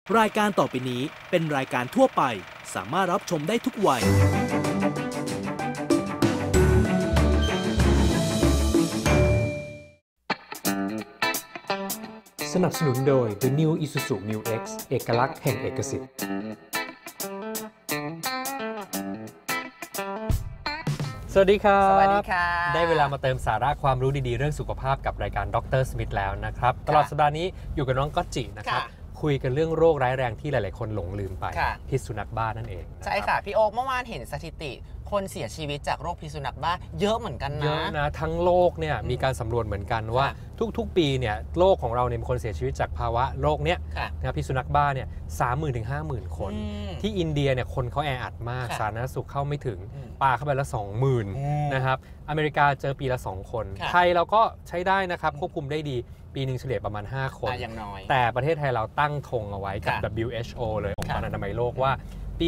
รายการต่อไปนี้เป็นรายการทั่วไปสามารถรับชมได้ทุกวัยสนับสนุนโดย The New Isuzu Mu X เอกลักษณ์แห่งเอกสิทธิ์สวัสดีครับสวัสดีค่ะได้เวลามาเติมสาระความรู้ดีๆเรื่องสุขภาพกับรายการดร.สมิธแล้วนะครับตลอดสัปดาห์นี้อยู่กับน้องก๊อตจินะครับคุยกันเรื่องโรคร้ายแรงที่หลายๆคนหลงลืมไปพิษสุนัขบ้านั่นเองใช่ค่ะพี่โอ๊คเมื่อวานเห็นสถิติคนเสียชีวิตจากโรคพิษสุนัขบ้าเยอะเหมือนกันนะเยอะนะทั้งโลกเนี่ยมีการสำรวจเหมือนกันว่าทุกๆปีเนี่ยโลกของเราเนี่ยมีคนเสียชีวิตจากภาวะโรคเนี้ยนะพิษสุนัขบ้าเนี่ย30,000 ถึง 50,000 คนที่อินเดียเนี่ยคนเขาแออัดมากสาธารณสุขเข้าไม่ถึงปาเข้าไปละ 20,000 นะครับอเมริกาเจอปีละ2 คนไทยเราก็ใช้ได้นะครับควบคุมได้ดีปีหนึ่งเฉลี่ยประมาณ5 คนแต่ประเทศไทยเราตั้งธงเอาไว้กับ WHO เลยองค์การอนามัยโลกว่าปี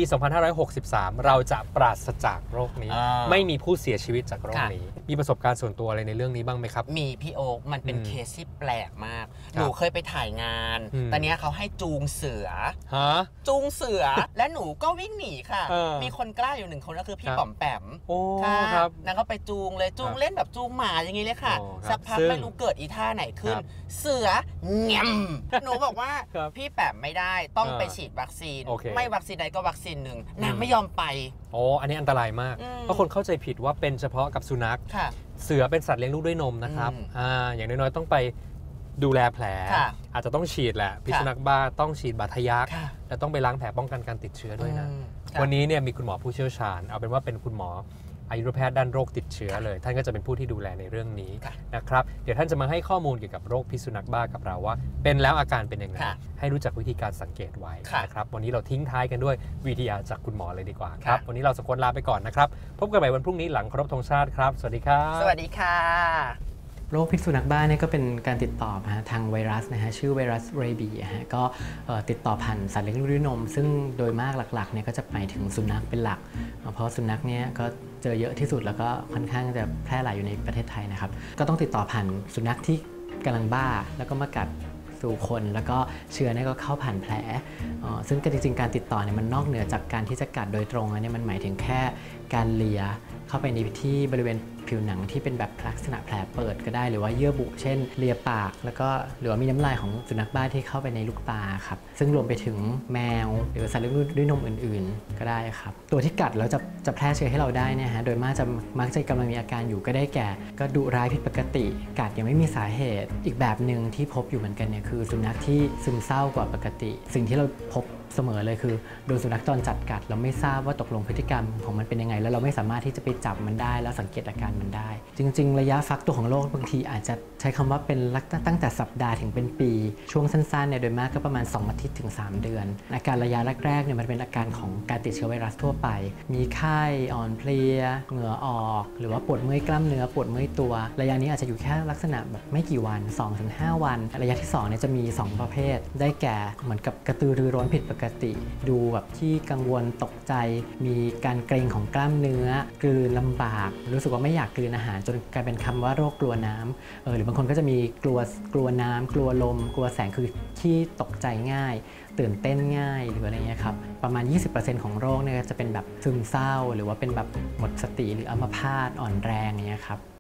2563 เราจะปราศจากโรคนี้ไม่มีผู้เสียชีวิตจากโรคนี้มีประสบการณ์ส่วนตัวอะไรในเรื่องนี้บ้างไหมครับมีพี่โอ๊คมันเป็นเคสที่แปลกมากหนูเคยไปถ่ายงานตอนนี้เขาให้จูงเสือจูงเสือและหนูก็วิ่งหนีค่ะมีคนกล้าอยู่1 คนก็คือพี่ป๋อมแปมค่ะนางก็ไปจูงเลยจูงเล่นแบบจูงหมาอย่างนี้เลยค่ะสักพักไม่รู้เกิดอีท่าไหนขึ้นเสือแง่มหนูบอกว่าพี่แปมไม่ได้ต้องไปฉีดวัคซีนไม่วัคซีนใดก็วัคซีนหนึ่งนางไม่ยอมไปอันนี้อันตรายมากเพราะคนเข้าใจผิดว่าเป็นเฉพาะกับสุนัขเสือเป็นสัตว์เลี้ยงลูกด้วยนมนะครับอย่างน้อยๆต้องไปดูแลแผลอาจจะต้องฉีดแหละพิษสุนัขบ้าต้องฉีดบาดทะยักและต้องไปล้างแผลป้องกันการติดเชื้อด้วยนะวันนี้เนี่ยมีคุณหมอผู้เชี่ยวชาญเอาเป็นว่าเป็นคุณหมออายุรแพทย์ด้านโรคติดเชื้อเลยท่านก็จะเป็นผู้ที่ดูแลในเรื่องนี้นะครับเดี๋ยวท่านจะมาให้ข้อมูลเกี่ยวกับโรคพิษสุนัขบ้ากับเราว่าเป็นแล้วอาการเป็นยังไงให้รู้จักวิธีการสังเกตไว้นะครับวันนี้เราทิ้งท้ายกันด้วยวิทยาจากคุณหมอเลยดีกว่าครับวันนี้เราสองคนลาไปก่อนนะครับพบกันใหม่วันพรุ่งนี้หลังเคารพธงชาติครับสวัสดีครับสวัสดีค่ะโรคพิษสุนัขบ้าเนี่ยก็เป็นการติดต่อทางไวรัสนะฮะชื่อไวรัสเรบีก็ติดต่อผ่านสัตว์เลี้ยงลูกด้วยนมซึ่งโดยมากหลักๆเนี่ยก็จะหมายถึงสุนัขเป็นหลักเพราะสุนัขเนี่ยก็เจอเยอะที่สุดแล้วก็ค่อนข้างจะแพร่หลายอยู่ในประเทศไทยนะครับก็ต้องติดต่อผ่านสุนัขที่กำลังบ้าแล้วก็มากัดสู่คนแล้วก็เชื้อเนี่ยก็เข้าผ่านแผลซึ่งจริงๆการติดต่อเนี่ยมันนอกเหนือจากการที่จะกัดโดยตรงเนี่ยมันหมายถึงแค่การเลียเข้าไปในที่บริเวณผิวหนังที่เป็นแบบลักษณะแผลเปิดก็ได้หรือว่าเยื่อบุเช่นเลียปากแล้วก็หรือว่ามีน้ำลายของสุนัขบ้าที่เข้าไปในลูกตาครับซึ่งรวมไปถึงแมวหรือสัตว์เลี้ยงด้วยนมอื่นๆก็ได้ครับตัวที่กัดแล้วจะแพร่เชื้อให้เราได้เนี่ยฮะโดยมักจะกำลังมีอาการอยู่ก็ได้แก่ก็ดุร้ายผิดปกติกัดยังไม่มีสาเหตุอีกแบบหนึ่งที่พบอยู่เหมือนกันเนี่ยคือสุนัขที่ซึมเศร้ากว่าปกติสิ่งที่เราพบเสมอเลยคือโดนสุนัขจรจัดกัดเราไม่ทราบว่าตกลงพฤติกรรมของมันเป็นยังไงแล้วเราไม่สามารถที่จะไปจับมันได้แล้วสังเกตอาการมันได้จริงๆระยะฟักตัวของโรคบางทีอาจจะใช้คำว่าเป็นตั้งแต่สัปดาห์ถึงเป็นปีช่วงสั้นๆเนี่ยโดยมากก็ประมาณ2 อาทิตย์ถึง3 เดือนอาการระยะแรกๆเนี่ยมันเป็นอาการของการติดเชื้อไวรัสทั่วไปมีไข้อ่อนเพลียเหงื่อออกหรือว่าปวดเมื่อยกล้ามเนื้อปวดเมื่อยตัวระยะนี้อาจจะอยู่แค่ลักษณะแบบไม่กี่วัน 2-5 วันระยะที่2เนี่ยจะมี2 ประเภทได้แก่เหมือนกับกระตือรือร้นผิดปกติดูแบบที่กังวลตกใจมีการเกร็งของกล้ามเนื้อกลืนลำบากรู้สึกว่าไม่อยากกลืนอาหารจนกลายเป็นคำว่าโรคกลัวน้ำหรือบางคนก็จะมีกลัวน้ำกลัวลมกลัวแสงคือที่ตกใจง่ายตื่นเต้นง่ายหรืออะไรเงี้ยครับประมาณ 20% ของโรคเนี่ยจะเป็นแบบซึมเศร้าหรือว่าเป็นแบบหมดสติหรืออัมพาตอ่อนแรงเงี้ยครับ